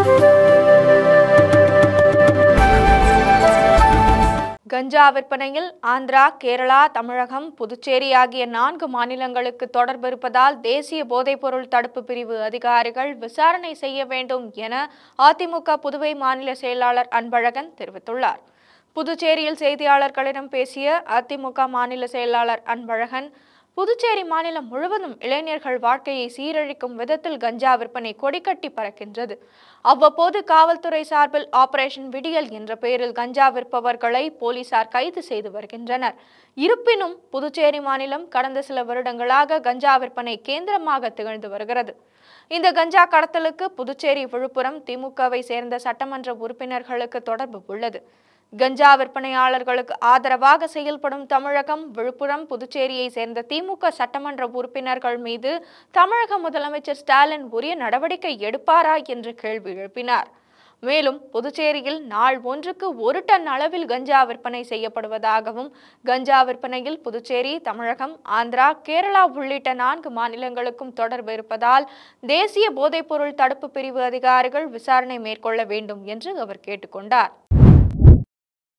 கஞ்சா விற்பனையில் ஆந்திரா, கேரளா, தமிழகம், புதுச்சேரி ஆகிய 4 மாநிலங்களுக்கு தொடர்பு இருப்பதால் தேசிய போதைப்பொருள் தடுப்பு பிரிவு அதிகாரிகள் விசாரணை செய்ய வேண்டும் என அதிமுக புதுவை மாநில செயலாளர் அன்பழகன் தெரிவித்துள்ளார். புதுச்சேரியில் செய்தியாளர்களிடம் பேசிய அதிமுக மாநில செயலாளர் அன்பழகன், புதுச்சேரி மாநிலம் முழுவதும் இளைஞர்கள் வாழ்க்கையை சீரழிக்கும் விதத்தில் கஞ்சா விற்பனை கொடிக்கட்டி பறக்கின்றது. அவ்வப்போது காவல்துறை சார்பில் ஆபரேஷன் விடியல் என்ற பெயரில் கஞ்சா விற்பவர்களை போலீசார் கைது செய்து வருகின்றனர். இருப்பினும் புதுச்சேரி மாநிலம் கடந்த சில வருடங்களாக கஞ்சா விற்பனை கேந்திரமாக திகழ்ந்து வருகிறது. இந்த கஞ்சா கடத்தலுக்கு புதுச்சேரி, விழுப்புரம் திமுகவை சேர்ந்த சட்டமன்ற உறுப்பினர்களுக்கு தொடர்பு உள்ளது. கஞ்சா விற்பனையாளர்களுக்கு ஆதரவாக செயல்படும் தமிழகம், விழுப்புரம், புதுச்சேரியை சேர்ந்த திமுக சட்டமன்ற உறுப்பினர்கள் மீது தமிழக முதலமைச்சர் ஸ்டாலின் உரிய நடவடிக்கை எடுப்பாரா என்று கேள்வி எழுப்பினார். மேலும் புதுச்சேரியில் நாள் ஒன்றுக்கு 1 டன் அளவில் கஞ்சா விற்பனை செய்யப்படுவதாகவும், கஞ்சா விற்பனையில் புதுச்சேரி, தமிழகம், ஆந்திரா, கேரளா உள்ளிட்ட 4 மாநிலங்களுக்கும் தொடர்பு இருப்பதால் தேசிய போதைப்பொருள் தடுப்பு பிரிவு அதிகாரிகள் விசாரணை மேற்கொள்ள வேண்டும் என்று அவர் கேட்டுக்கொண்டார்.